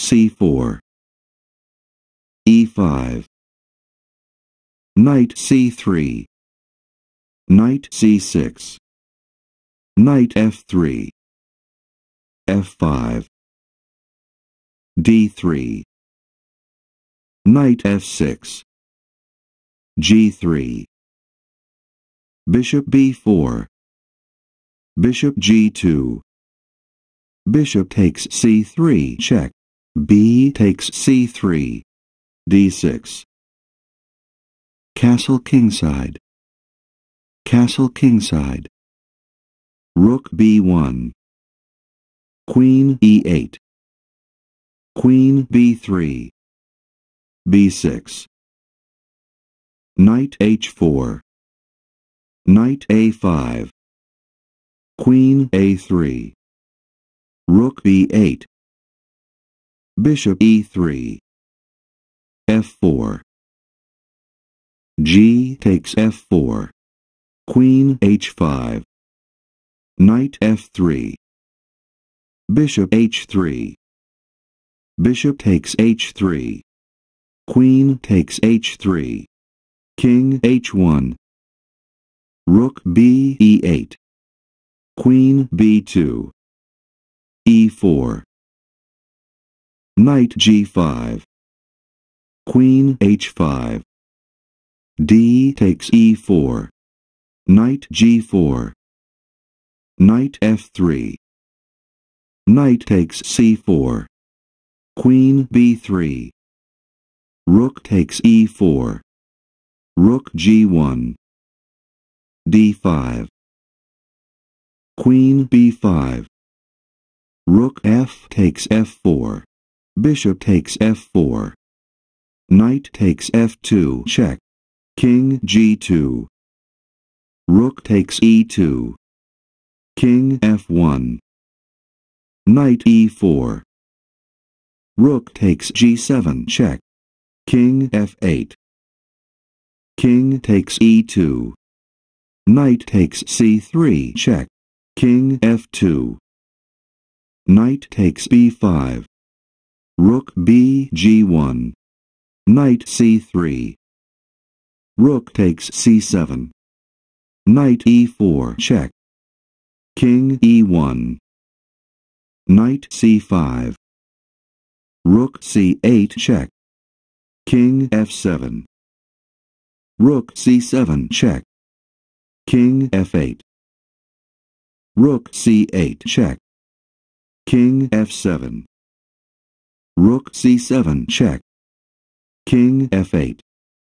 c4. e5. Knight c3. Knight c6. Knight f3. f5. d3. Knight f6. g3. Bishop b4. Bishop g2. Bishop takes c3 check. B takes c3. d6. Castle kingside. Castle kingside. Rook b1. Queen e8. Queen b3. b6. Knight h4. Knight a5. Queen a3. Rook b8. Bishop e3. f4. G takes f4. Queen h5. Knight f3. Bishop h3. Bishop takes h3. Queen takes h3. King h1. Rook b e8. Queen b2. e4. Knight g5. Queen h5. D takes e4. Knight g4. Knight f3. Knight takes c4. Queen b3. Rook takes e4. Rook g1. d5. Queen b5. Rook f takes f4. Bishop takes f4. Knight takes f2 check. King g2. Rook takes e2. King f1. Knight e4. Rook takes g7 check. King f8. King takes e2. Knight takes c3 check. King f2. Knight takes b5. Rook b g1. Knight c3. Rook takes c7. Knight e4 check. King e1. Knight c5. Rook c8 check. King f7. Rook c7 check. King f8. Rook c8 check. King f7. Rook c7 check. King f8.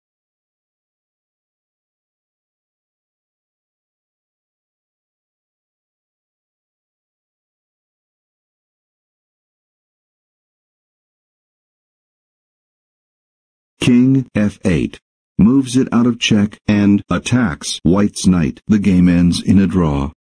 King f8. Moves it out of check and attacks White's knight. The game ends in a draw.